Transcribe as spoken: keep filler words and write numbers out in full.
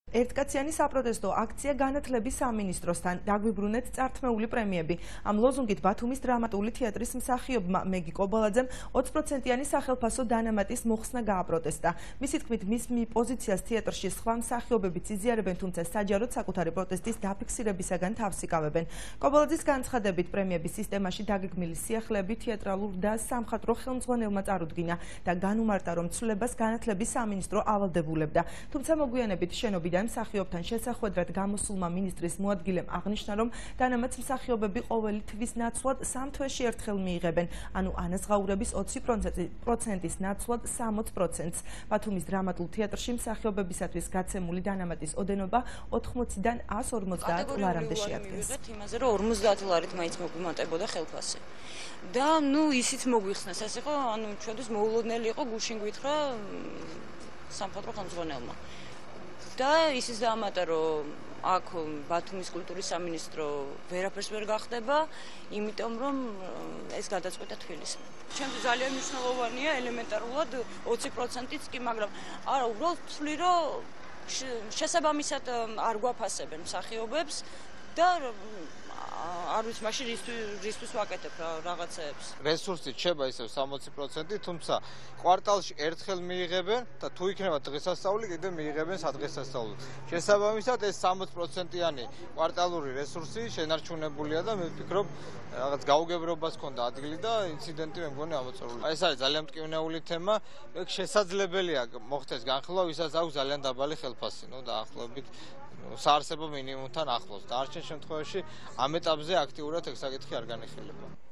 ერთკაციანი საპროტესტო აქცია განათლების სამინისტროსთან დაგვიბრუნეთ წართმეული პრემიები. Ამ ლოზუნგით ბათუმის დრამატული თეატრის მსახიობმა მეგი კობალაძემ ოცი პროცენტიანი სახელფასო დანამატის მოხსნა გააპროტესტა. მისი თქმით, მის პოზიციას თეატრში სხვა მსახიობებიც იზიარებენ, თუმცა საჯაროდ საკუთარი პროტესტის დაფიქსირებისაგან თავს იკავებენ. კობალაძის განცხადებით, პრემიების სისტემაში დაგეგმილი სიახლეები თეატრალურ და სამხატვრო ხელმძღვანელმა წარუდგინა და განუმარტა, რომ ცვლილებას განათლების სამინისტრო ავალდებულებდა. თუმცა მოგვიანებით შენობიდან მსახიობთან შესახვედრად გამოსულმა მინისტრის მოადგილემ აღნიშნა, რომ დანამატს მსახიობები ყოველი თვის ნაცვლად სამ თვეში ერთხელ მიიღებენ, ანუ ანაზღაურების ოცი პროცენტის ნაცვლად სამოცი პროცენტს. ბათუმის დრამატულ თეატრში მსახიობებისათვის გაცემული დანამატის ოდენობა ოთხმოციდან ას ორმოცდაათ ლარამდე შეადგენს. იმაზე, რომ ორმოცდაათ ლარით მაინც მოგვიმატებოდა ხელფასი. და ნუ ისიც მოგვიხსნეს, ეს იყო, ანუ ჩვენთვის მოულოდნელი იყო, გუშინ გვითხრა სამხატვრო ხელმძღვანელმა. და ისიც დაამატა, რომ აქ ბათუმის კულტურის სამინისტრო ვერაფერს ვერ გახდება, იმიტომ რომ ეს გადაწყვეტა თბილისმა. ჩვენთვის ძალიან მნიშვნელოვანია ელემენტარულად ოცი პროცენტიც კი, მაგრამ არა, უბრალოდ ვთვლი, რომ შესაბამისად არ გვაფასებენ მსახიობებს და არ ვიცი, მაშინ რისთვის ვაკეთებ რაღაცეებს. რესურსი რჩება ისევ სამოცი პროცენტი, თუმცა კვარტალში ერთხელ მიიღებენ და თუ იქნება დღესასწაული, კიდევ მიიღებენ სადღესასწაულოდ. შესაბამისად, ეს სამოცი პროცენტიანი კვარტალური რესურსი შენარჩუნებულია და მე ვფიქრობ, რაღაც გაუგებრობას ჰქონდა ადგილი და ინციდენტი მე მგონი ამოწურული. ეს არის ძალიან მტკივნეული თემა, ეგ შესაძლებელია მოხდეს განხილვა, ვისაც აქვს ძალიან დაბალი ხელფასი, ნუ დაახლოებით საარსებო მინიმუმთან ახლოს. დარჩენ შემთხვევაში ამ ეტაპზე აქტიურად ეგ საკითხი არ განიხილება.